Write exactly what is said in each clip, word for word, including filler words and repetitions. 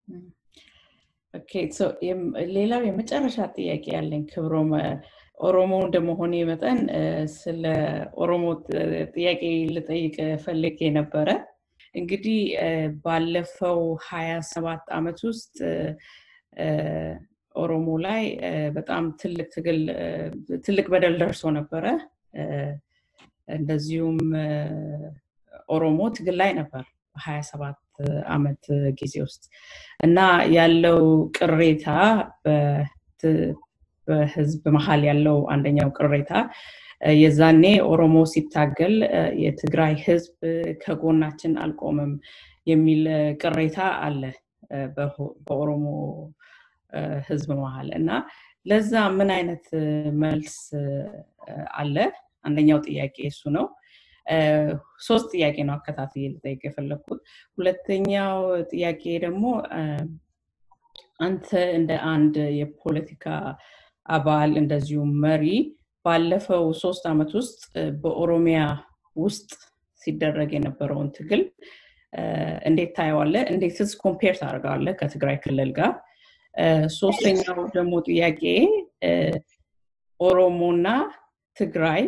ኦኬ ሶ ሌላው የመጨረሻ ጥያቄ ያለኝ ክብሮም ኦሮሞ እንደመሆኔ መጠን ስለ ኦሮሞ ጥያቄ ልጠይቅ ፈልጌ ነበረ እንግዲህ ባለፈው ሃያ ሰባት አመት ውስጥ ኦሮሞ ላይ በጣም ትልቅ ትግል ትልቅ በደል ደርሶ ነበረ እንደዚሁም ኦሮሞ ትግል ላይ ነበር ሃያ ሰባት አመት ጊዜ ውስጥ እና ያለው ቅሬታ በህዝብ መሃል ያለው አንደኛው ቅሬታ የዛኔ ኦሮሞ ሲታገል የትግራይ ህዝብ ከጎናችን አልቆመም የሚል ቅሬታ አለ በኦሮሞ ህዝብ መሃል እና ለዛ ምን አይነት መልስ አለ አንደኛው ጥያቄ እሱ ነው ሶስት ጥያቄ ነው አከታትዬ ልጠይቅ የፈለኩት ሁለተኛው ጥያቄ ደግሞ አንተ እንደ አንድ የፖለቲካ አባል እንደዚሁ መሪ ባለፈው ሶስት አመት ውስጥ በኦሮሚያ ውስጥ ሲደረግ የነበረውን ትግል እንዴት ታየዋለህ እንዴትስ ኮምፔር ታደርጋለህ ከትግራይ ክልል ጋር ሶስተኛው ደግሞ ጥያቄ ኦሮሞና ትግራይ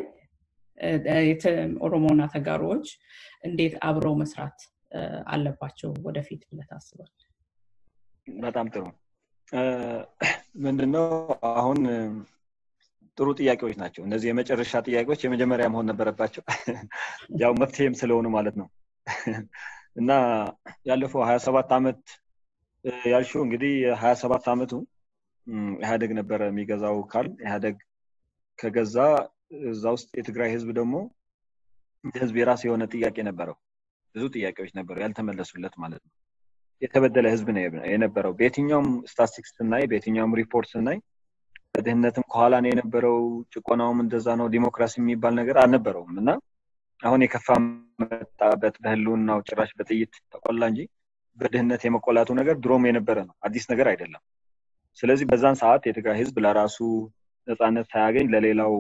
ኦሮሞና ተጋሮች እንዴት አብረው መስራት አለባቸው ወደፊት ብለህ ታስባለህ በጣም ጥሩ ምንድነው አሁን ጥሩ ጥያቄዎች ናቸው እነዚህ የመጨረሻ ጥያቄዎች የመጀመሪያ መሆን ነበረባቸው ያው መፍትሄም ስለሆነ ማለት ነው እና ያለፈው ሃያ ሰባት አመት ያልሽው እንግዲህ ሃያ ሰባት አመቱ ኢህአዴግ ነበር የሚገዛው ካል ኢህአዴግ ከገዛ እዛ ውስጥ የትግራይ ህዝብ ደግሞ ህዝብ የራሱ የሆነ ጥያቄ ነበረው ብዙ ጥያቄዎች ነበሩ ያልተመለሱለት ማለት ነው የተበደለ ህዝብ ነው የነበረው በየትኛውም ስታቲስቲክስ እና በየትኛውም ሪፖርትስ እና በድህነትም ከኋላ ነው የነበረው ጭቆናውም እንደዛ ነው ዲሞክራሲ የሚባል ነገር አልነበረውም እና አሁን የከፋ መጣበት በህልውናው ጭራሽ በጥይት ተቆላ እንጂ በድህነት የመቆላቱ ነገር ድሮም የነበረ ነው አዲስ ነገር አይደለም ስለዚህ በዛን ሰዓት የትግራይ ህዝብ ለራሱ ነፃነት ሳያገኝ ለሌላው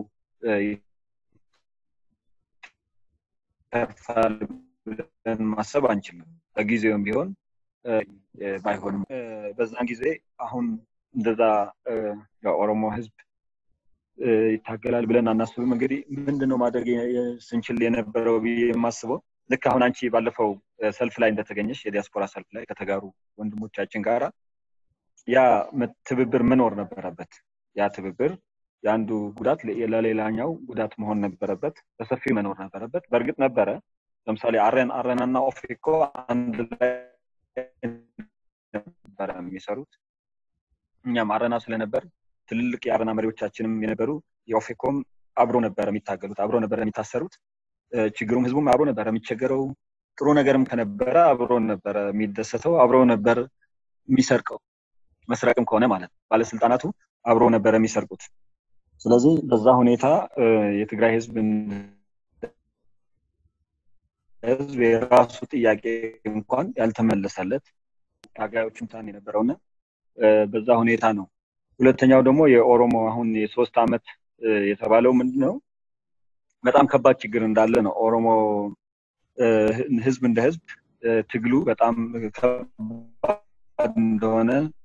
ተፋልመን ማሰብ አንችልም በጊዜውም ቢሆን ባይሆንም በዛን ጊዜ አሁን እንደዛ የኦሮሞ ህዝብ ይታገላል ብለን አናስብም እንግዲህ ምንድነው ማድረግ ስንችል የነበረው የማስበው ልክ አሁን አንቺ ባለፈው ሰልፍ ላይ እንደተገኘሽ የዲያስፖራ ሰልፍ ላይ ከተጋሩ ወንድሞቻችን ጋራ ያ ትብብር መኖር ነበረበት ያ ትብብር ያንዱ ጉዳት ለሌላኛው ጉዳት መሆን ነበረበት በሰፊው መኖር ነበረበት በርግጥ ነበረ ለምሳሌ አረን አረናና ኦፌኮ አንድ ላይ ነበር የሚሰሩት እኛም አረና ስለነበር ትልልቅ የአረና መሪዎቻችንም የነበሩ የኦፌኮም አብሮ ነበር የሚታገሉት አብሮ ነበር የሚታሰሩት ችግሩም ህዝቡም አብሮ ነበር የሚቸገረው ጥሩ ነገርም ከነበረ አብሮ ነበር የሚደሰተው አብሮ ነበር የሚሰርቀው መስረቅም ከሆነ ማለት ባለስልጣናቱ አብሮ ነበር የሚሰርቁት ስለዚህ በዛ ሁኔታ የትግራይ ህዝብ ህዝብ የራሱ ጥያቄ እንኳን ያልተመለሰለት ታጋዮችም ታን የነበረውና በዛ ሁኔታ ነው ሁለተኛው ደግሞ የኦሮሞ አሁን የሶስት አመት የተባለው ምንድነው በጣም ከባድ ችግር እንዳለ ነው ኦሮሞ ህዝብ እንደ ህዝብ ትግሉ በጣም ከባድ እንደሆነ